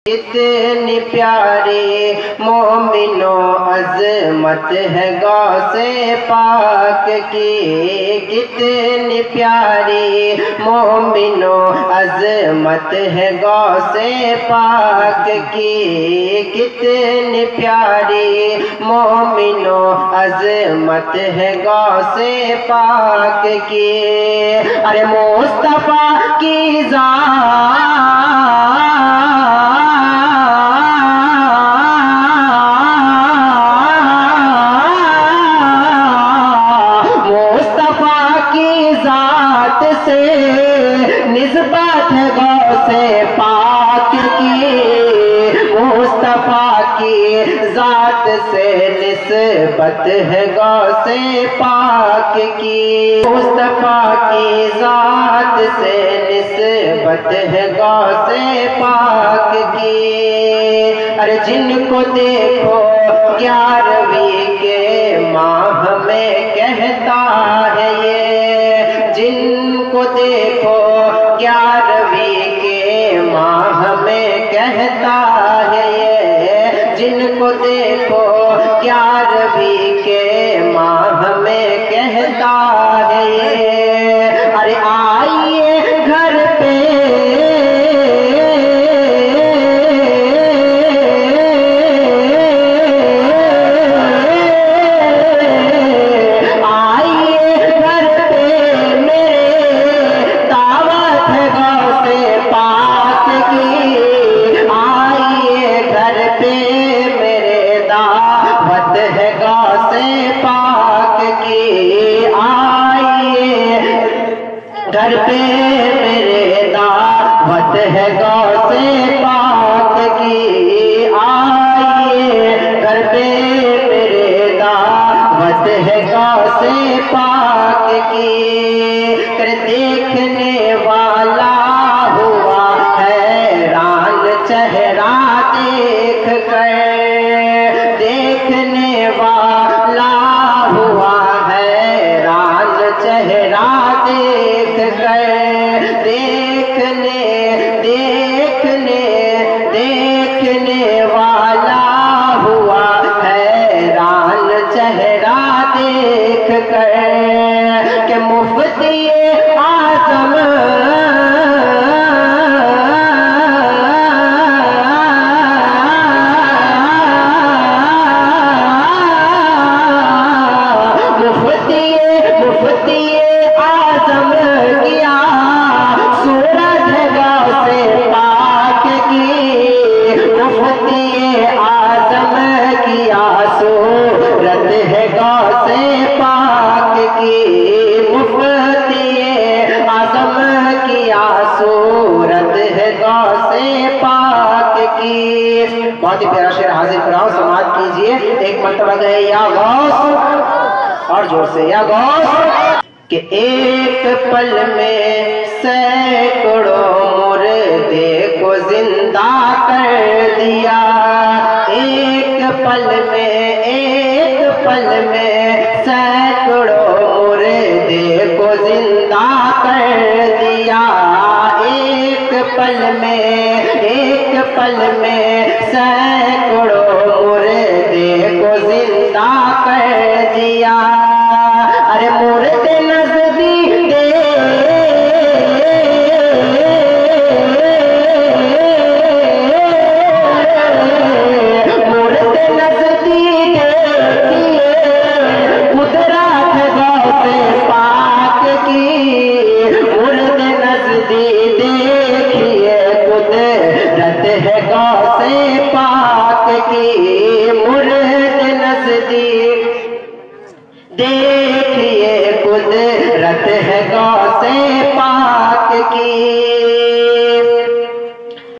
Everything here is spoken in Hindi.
कितनी प्यारी मोमिनो अज़मत है गौसे पाक की, कितनी प्यारी मोमिनो अज़मत है गौसे पाक की, कितनी प्यारी मोमिनो अज़मत है गौसे पाक की। अरे मुस्तफा की निस्बत है गौसे पाक की, मुस्तफा की जात से निस्बत है गौसे पाक की, मुस्तफा की जात से निस्बत है गौसे पाक की। अरे जिनको देखो 11वीं के माह में कहता है ये, जिनको देखो 11वीं के माह में कहता है ये, जिनको देखो 11वीं के माह में कहता है ये। अरे आइए घर पे घर पे मेरे दावत है गौसे पाक की, आइए घर पे मेरे दावत है गौसे पाक की। कर देखने वाला हुआ हैरान चेहरा देख कर, देखने वाला हुआ हैरान चेहरा देख कर, देखने वाला हुआ हैरान चेहरा देख कर कि मुफ्ती आज़म बहुत ही प्यारा शेर हाजिर कराओ, समाज कीजिए। एक मर्तबा गए या गौस, और जोर से या गौस, कि एक पल में सैकड़ों मुर्दे को जिंदा कर दिया, एक पल में सैकड़ों मुर्दे को जिंदा कर दिया, एक पल में सैकड़ों मुर्दे को जिंदा कर दिया। अरे मुर्दे नजदीक मुर्दे नजदीक कुदरत गौसे पाक की, मुर्दे नजदीक देखिए कुदरत है गौसे पाक की, मुर्दे नजदीक देखिए कुदरत है गौसे